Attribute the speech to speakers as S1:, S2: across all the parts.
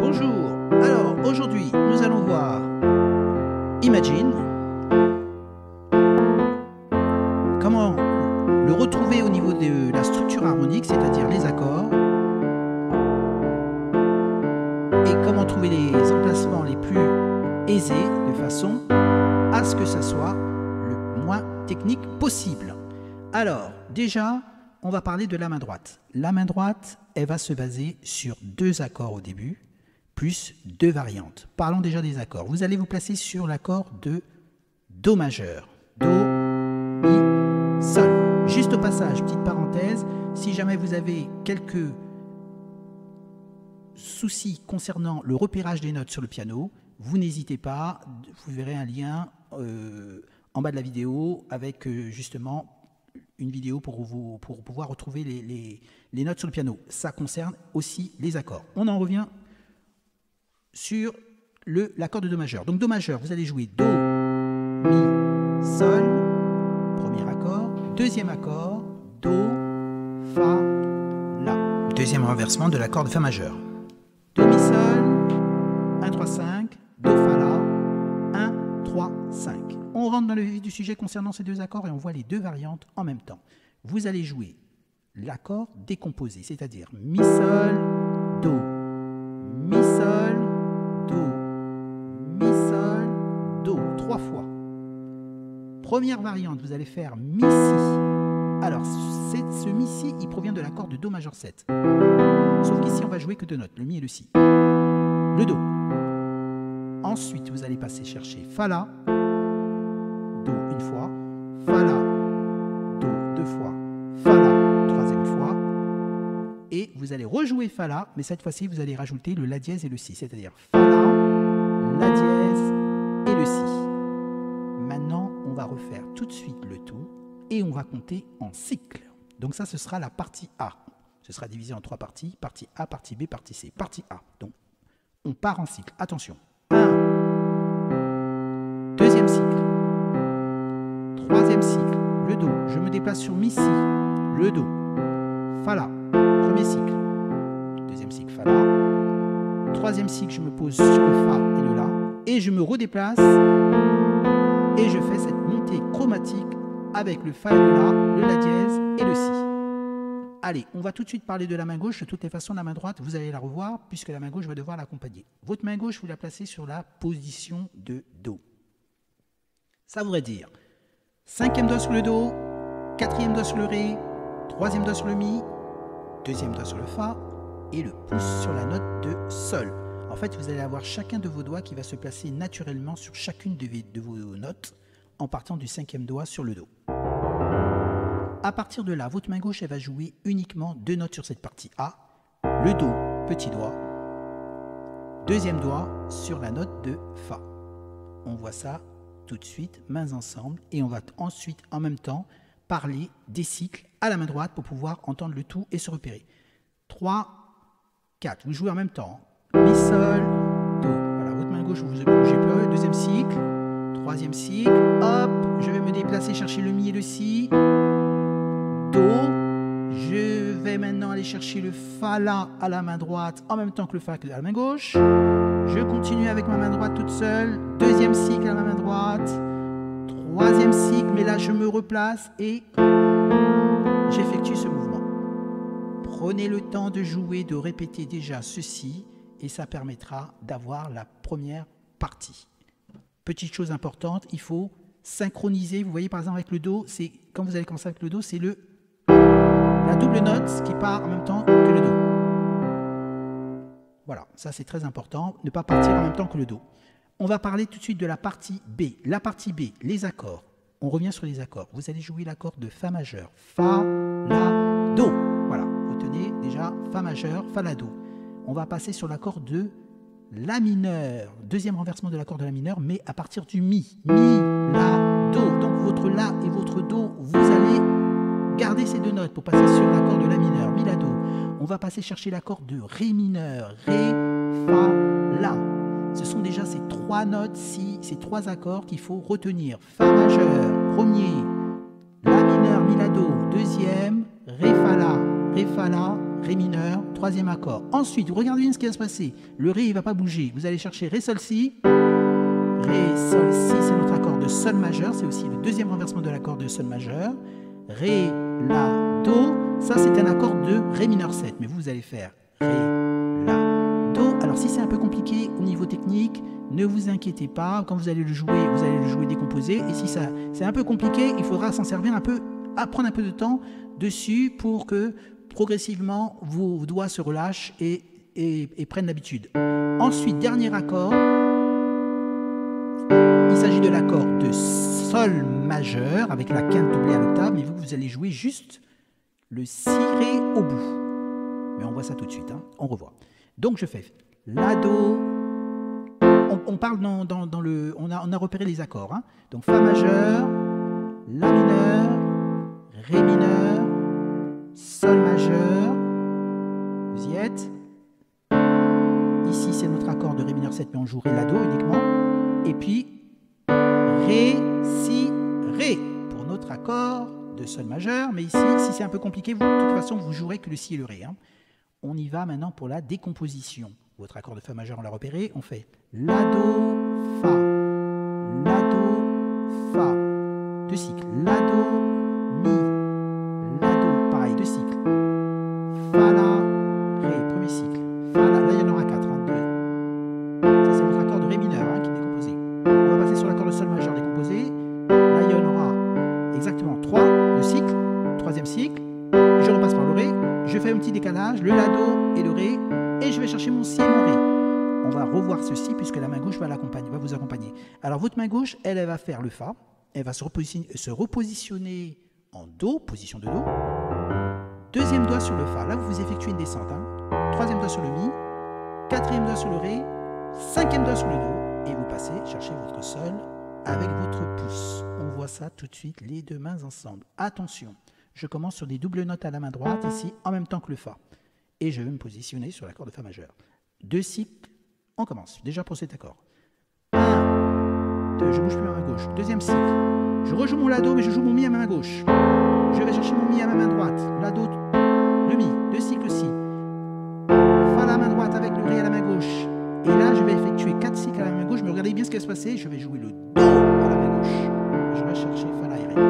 S1: Bonjour. Alors aujourd'hui nous allons voir Imagine, comment le retrouver au niveau de la structure harmonique, c'est-à-dire les accords, et comment trouver les emplacements les plus aisés de façon à ce que ça soit le moins technique possible. Alors déjà, on va parler de la main droite. La main droite, elle va se baser sur 2 accords au début, plus 2 variantes. Parlons déjà des accords. Vous allez vous placer sur l'accord de Do majeur. Do, Mi, Sol. Juste au passage, petite parenthèse, si jamais vous avez quelques soucis concernant le repérage des notes sur le piano, vous n'hésitez pas, vous verrez un lien en bas de la vidéo avec justement une vidéo pour pouvoir retrouver les notes sur le piano. Ça concerne aussi les accords. On en revient sur l'accord de Do majeur. Donc Do majeur, vous allez jouer Do, Mi, Sol, premier accord, deuxième accord, Do, Fa, La. Deuxième renversement de l'accord de Fa majeur. Do, Mi, Sol, 1, 3, 5, Do, Fa, La, 1, 3, 5. On rentre dans le vif du sujet concernant ces 2 accords et on voit les 2 variantes en même temps. Vous allez jouer l'accord décomposé, c'est-à-dire Mi, Sol, Do, Mi, Sol, Do, Mi, Sol, Do, 3 fois. Première variante, vous allez faire Mi, Si. Alors, ce Mi, Si, il provient de l'accord de Do majeur 7. Sauf qu'ici, on va jouer que 2 notes, le Mi et le Si. Le Do. Ensuite, vous allez passer chercher Fa, La, Do une fois, Fa, La, Do 2 fois, Fa, La, 3e fois, et vous allez rejouer Fa, La, mais cette fois-ci, vous allez rajouter le La dièse et le Si, c'est-à-dire Fa, La dièse et le Si. Maintenant, on va refaire tout de suite le tout, et on va compter en cycle. Donc ça, ce sera la partie A. Ce sera divisé en 3 parties, partie A, partie B, partie C. Partie A. Donc, on part en cycle. Attention. 1, deuxième cycle. Troisième cycle, le Do. Je me déplace sur Mi, Si, le Do. Fa, La, premier cycle. Deuxième cycle, Fa, La. Troisième cycle, je me pose sur le Fa et le La. Et je me redéplace. Et je fais cette montée chromatique avec le Fa et le La dièse et le Si. Allez, on va tout de suite parler de la main gauche. De toutes les façons, la main droite, vous allez la revoir, puisque la main gauche va devoir l'accompagner. Votre main gauche, vous la placez sur la position de Do. Ça voudrait dire 5e doigt sur le Do, 4e doigt sur le Ré, 3e doigt sur le Mi, 2e doigt sur le Fa, et le pouce sur la note de Sol. En fait, vous allez avoir chacun de vos doigts qui va se placer naturellement sur chacune de vos notes, en partant du 5e doigt sur le Do. À partir de là, votre main gauche, elle va jouer uniquement 2 notes sur cette partie A. Le Do, petit doigt. 2e doigt sur la note de Fa. On voit ça tout de suite, mains ensemble. Et on va ensuite, en même temps, parler des cycles à la main droite pour pouvoir entendre le tout et se repérer. 3, 4. Vous jouez en même temps. Mi, Sol, Do. Voilà, votre main gauche, vous ne bougez plus. 2e cycle. 3e cycle. Hop, je vais me déplacer, chercher le Mi et le Si. Do, je vais maintenant aller chercher le Fa, La à la main droite en même temps que le Fa à la main gauche. Je continue avec ma main droite toute seule. 2e cycle à la main droite. 3e cycle, mais là je me replace et j'effectue ce mouvement. Prenez le temps de jouer, de répéter déjà ceci et ça permettra d'avoir la première partie. Petite chose importante, il faut synchroniser. Vous voyez par exemple avec le Do, c'est quand vous allez commencer avec le Do, c'est la double note qui part en même temps que le Do. Voilà, ça c'est très important, ne pas partir en même temps que le Do. On va parler tout de suite de la partie B. La partie B, les accords. On revient sur les accords. Vous allez jouer l'accord de Fa majeur. Fa, La, Do. Voilà, retenez déjà Fa majeur, Fa, La, Do. On va passer sur l'accord de La mineur. Deuxième renversement de l'accord de La mineur, mais à partir du Mi. Mi, La, Do. Donc votre La et votre Do, vous allez garder ces 2 notes pour passer sur l'accord de La mineur, Mi, La, Do. On va passer chercher l'accord de Ré mineur, Ré, Fa, La. Ce sont déjà ces 3 notes, ces 3 accords qu'il faut retenir. Fa majeur, premier, La mineur, Mi, La, Do, deuxième, Ré, Fa, La, Ré mineur, troisième accord. Ensuite, vous regardez bien ce qui va se passer. Le Ré, il ne va pas bouger. Vous allez chercher Ré, Sol, Si. Ré, Sol, Si, c'est notre accord de Sol majeur. C'est aussi le deuxième renversement de l'accord de Sol majeur. Ré, La, Do. Ça, c'est un accord de Ré mineur 7. Mais vous allez faire Ré, La, Do. Alors, si c'est un peu compliqué au niveau technique, ne vous inquiétez pas. Quand vous allez le jouer décomposé. Et si ça c'est un peu compliqué, il faudra s'en servir un peu, prendre un peu de temps dessus pour que progressivement vos doigts se relâchent et prennent l'habitude. Ensuite, dernier accord, il s'agit de l'accord de Sol majeur avec la quinte doublée à l'octave, mais vous allez jouer juste le Si Ré au bout. Mais on voit ça tout de suite, hein. On revoit. Donc je fais La, Do. On parle dans le... On a repéré les accords, hein. Donc Fa majeur, La mineur, Ré mineur, Sol majeur, vous y êtes. Ici, c'est notre accord de Ré mineur 7, mais on joue Ré, La, Do uniquement. Et puis, Ré, Si, Ré, pour notre accord de Sol majeur. Mais ici, si c'est un peu compliqué, de toute façon, vous jouerez que le Si et le Ré, hein. On y va maintenant pour la décomposition. Votre accord de Fa majeur, on l'a repéré. On fait La, Do, Fa, La, Do, Fa. Deux cycles. La, Do, Mi. La, Do, pareil, deux cycles. Fa, La, Ré, premier cycle. Fa, La, là il y en aura 4. Hein, ça c'est votre accord de Ré mineur, hein, qui est décomposé. On va passer sur l'accord de Sol majeur décomposé. Là il y en aura exactement 3, le cycle, troisième cycle. Je repasse par le Ré. Je fais un petit décalage, le La, Do et le Ré. Et je vais chercher mon Si et mon Ré. On va revoir ceci puisque la main gauche va vous accompagner. Alors votre main gauche, elle va faire le Fa. Elle va se repositionner en Do, position de Do. Deuxième doigt sur le Fa. Là, vous effectuez une descente. Hein. Troisième doigt sur le Mi. Quatrième doigt sur le Ré. Cinquième doigt sur le Do. Et vous passez chercher votre Sol avec votre pouce. On voit ça tout de suite, les deux mains ensemble. Attention, je commence sur des doubles notes à la main droite, ici, en même temps que le Fa. Et je vais me positionner sur l'accord de Fa majeur. Deux cycles, on commence. Déjà pour cet accord. 1, 2, je bouge plus ma main gauche. Deuxième cycle. Je rejoue mon La, Do, mais je joue mon Mi à ma main gauche. Je vais chercher mon Mi à ma main droite. La, Do, le Mi. Deux cycles, Si. Fa à la main droite avec le Ré à la main gauche. Et là, je vais effectuer 4 cycles à la main gauche. Mais regardez bien ce qui va se passer. Je vais jouer le Do à la main gauche. Je vais chercher Fa, La et Ré.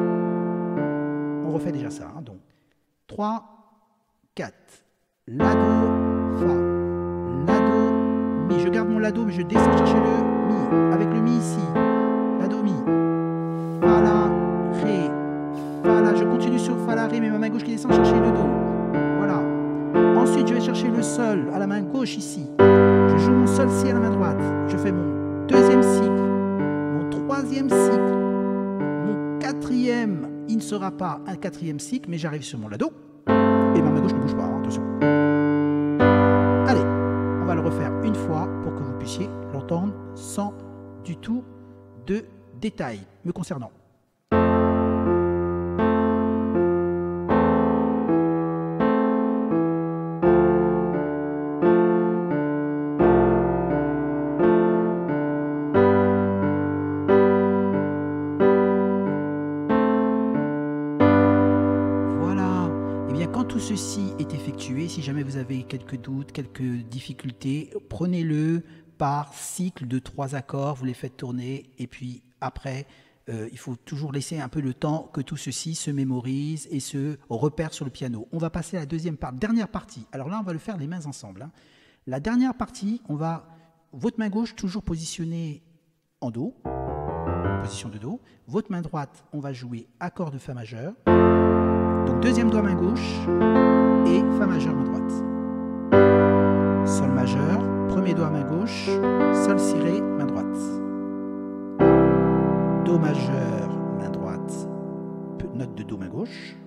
S1: On refait déjà ça. Hein, donc, 3, 4. La, Do, Fa. La, Do, Mi. Je garde mon La, Do, mais je descends chercher le Mi. Avec le Mi ici. La, Do, Mi. Fa, La, Ré. Fa, La. Je continue sur Fa, La, Ré, mais ma main gauche qui descend chercher le Do. Voilà. Ensuite, je vais chercher le Sol à la main gauche ici. Je joue mon Sol, Si à la main droite. Je fais mon deuxième cycle. Mon troisième cycle. Mon quatrième. Il ne sera pas un quatrième cycle, mais j'arrive sur mon La, Do. Et ma main gauche ne bouge pas. Hein, attention. Allez, on va le refaire une fois pour que vous puissiez l'entendre sans du tout de détails me concernant. Tout ceci est effectué, si jamais vous avez quelques doutes, quelques difficultés, prenez-le par cycle de 3 accords, vous les faites tourner et puis après, il faut toujours laisser un peu le temps que tout ceci se mémorise et se repère sur le piano. On va passer à la dernière partie. Alors là, on va le faire les mains ensemble. Hein. La dernière partie, votre main gauche toujours positionnée en Do, position de Do. Votre main droite, on va jouer accord de Fa majeur. Donc deuxième doigt main gauche et Fa majeur main droite. Sol majeur, premier doigt main gauche, Sol Si Ré main droite. Do majeur main droite, note de Do main gauche.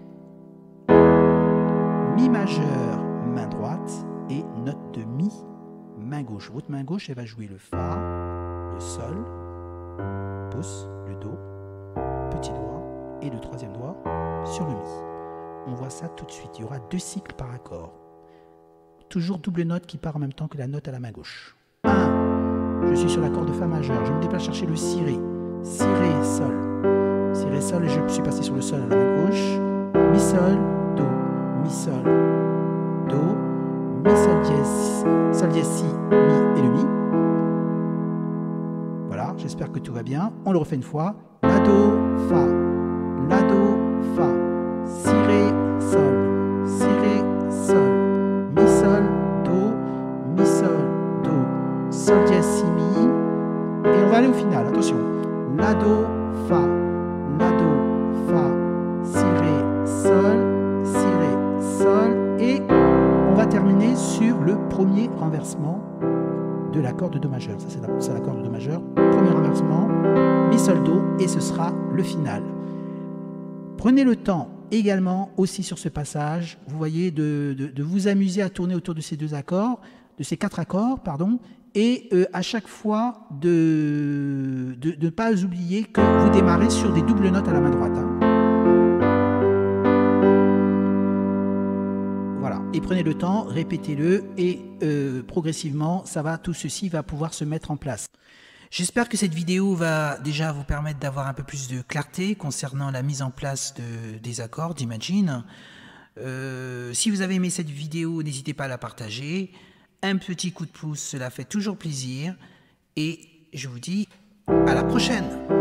S1: Mi majeur main droite et note de Mi main gauche. Votre main gauche, elle va jouer le Fa, le Sol, pouce, le Do, petit doigt et le troisième doigt sur le Mi. On voit ça tout de suite. Il y aura 2 cycles par accord. Toujours double note qui part en même temps que la note à la main gauche. 1. Je suis sur l'accord de Fa majeur. Je me déplace chercher le Si Ré. Si Ré, Sol. Si Ré, Sol et je suis passé sur le Sol à la main gauche. Mi Sol, Do. Mi Sol, Do, Mi, Sol dièse, Si, Mi et le Mi. Voilà, j'espère que tout va bien. On le refait une fois. La, Do, Fa, La, Do, Fa, Si, Ré, Sol, Si, Ré, Sol, Mi, Sol, Do, Mi, Sol, Do, Sol dièse, Si, Mi. Et on va aller au final, attention. La, Do, Fa, La, Do, Fa, Si, Ré, Sol, Si, Ré, Sol. Et on va terminer sur le premier renversement de l'accord de Do majeur. Ça, c'est l'accord de Do majeur. Premier renversement, Mi, Sol, Do, et ce sera le final. Prenez le temps également, aussi sur ce passage, vous voyez, de vous amuser à tourner autour de ces deux accords, de ces quatre accords, pardon, et à chaque fois de ne pas oublier que vous démarrez sur des doubles notes à la main droite. Hein. Voilà, et prenez le temps, répétez-le, et progressivement, tout ceci va pouvoir se mettre en place. J'espère que cette vidéo va déjà vous permettre d'avoir un peu plus de clarté concernant la mise en place des accords d'Imagine. Si vous avez aimé cette vidéo, n'hésitez pas à la partager. Un petit coup de pouce, cela fait toujours plaisir. Et je vous dis à la prochaine.